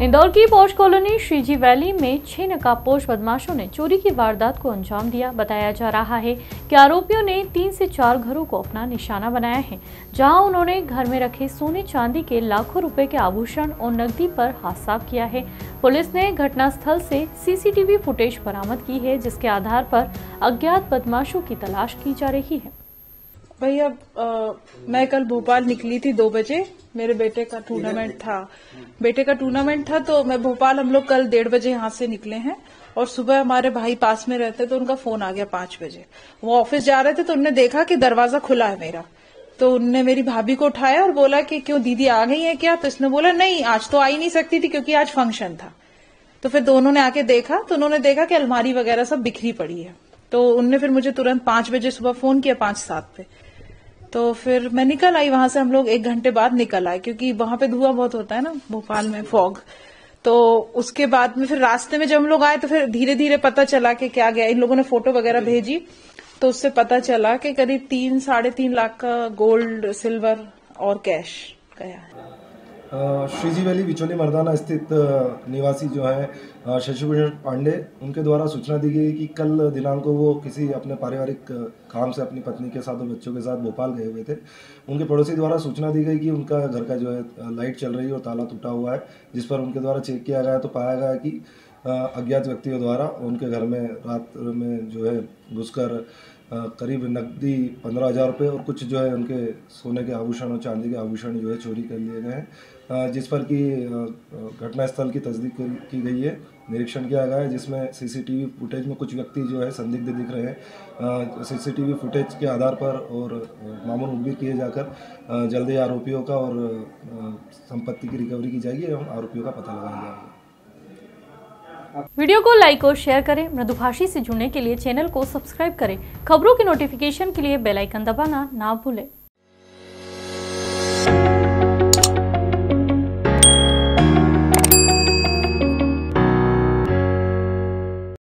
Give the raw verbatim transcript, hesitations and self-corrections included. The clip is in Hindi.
इंदौर की पौष कॉलोनी श्रीजी वैली में छह नकाबपोश बदमाशों ने चोरी की वारदात को अंजाम दिया। बताया जा रहा है कि आरोपियों ने तीन से चार घरों को अपना निशाना बनाया है, जहां उन्होंने घर में रखे सोने चांदी के लाखों रुपए के आभूषण और नकदी पर हाथ साफ किया है। पुलिस ने घटनास्थल से सीसीटीवी फुटेज बरामद की है, जिसके आधार पर अज्ञात बदमाशों की तलाश की जा रही है। भैया मैं कल भोपाल निकली थी दो बजे, मेरे बेटे का टूर्नामेंट था बेटे का टूर्नामेंट था तो मैं भोपाल हम लोग कल डेढ़ बजे यहाँ से निकले हैं और सुबह हमारे भाई पास में रहते तो उनका फोन आ गया पांच बजे। वो ऑफिस जा रहे थे तो उन्होंने देखा कि दरवाजा खुला है मेरा, तो उनने मेरी भाभी को उठाया और बोला कि क्यों दीदी आ गई है क्या? तो इसने बोला नहीं, आज तो आ ही नहीं सकती थी क्योंकि आज फंक्शन था। तो फिर दोनों ने आके देखा तो उन्होंने देखा कि अलमारी वगैरह सब बिखरी पड़ी है। तो उनने फिर मुझे तुरंत पांच बजे सुबह फोन किया, पांच सात पे। तो फिर मैं निकल आई वहां से, हम लोग एक घंटे बाद निकल आए क्योंकि वहां पे धुआं बहुत होता है ना भोपाल में, फॉग। तो उसके बाद में फिर रास्ते में जब हम लोग आए तो फिर धीरे धीरे पता चला कि क्या गया। इन लोगों ने फोटो वगैरह भेजी तो उससे पता चला कि करीब तीन साढ़े तीन लाख का गोल्ड, सिल्वर और कैश गया है। श्रीजी वैली बिचौली मर्दाना स्थित निवासी जो है शशिभूषण पांडे, उनके द्वारा सूचना दी गई कि कल दिनांक को वो किसी अपने पारिवारिक काम से अपनी पत्नी के साथ और बच्चों के साथ भोपाल गए हुए थे। उनके पड़ोसी द्वारा सूचना दी गई कि उनका घर का जो है लाइट चल रही है और ताला टूटा हुआ है, जिस पर उनके द्वारा चेक किया गया तो पाया गया कि अज्ञात व्यक्तियों द्वारा उनके घर में रात में जो है घुसकर करीब नकदी पंद्रह हज़ार रुपये और कुछ जो है उनके सोने के आभूषण और चांदी के आभूषण जो है चोरी कर लिए गए हैं, जिस पर कि घटनास्थल की तस्दीक की गई है, निरीक्षण किया गया है, जिसमें सीसीटीवी फुटेज में कुछ व्यक्ति जो है संदिग्ध दिख रहे हैं। सीसीटीवी फुटेज के आधार पर और मामूल मुखबिर किए जाकर जल्दी आरोपियों का और संपत्ति की रिकवरी की जाएगी एवं आरोपियों का पता लगाया जाएगा। वीडियो को लाइक और शेयर करें। मृदुभाषी से जुड़ने के लिए चैनल को सब्सक्राइब करें। खबरों की नोटिफिकेशन के लिए बेल आइकन दबाना ना भूलें।